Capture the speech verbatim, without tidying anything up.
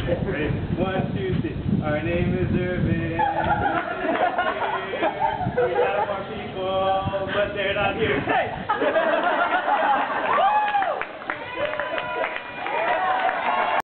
Ready? One, two, three. Our name is Irvin. We got more people, but they're not here. Hey!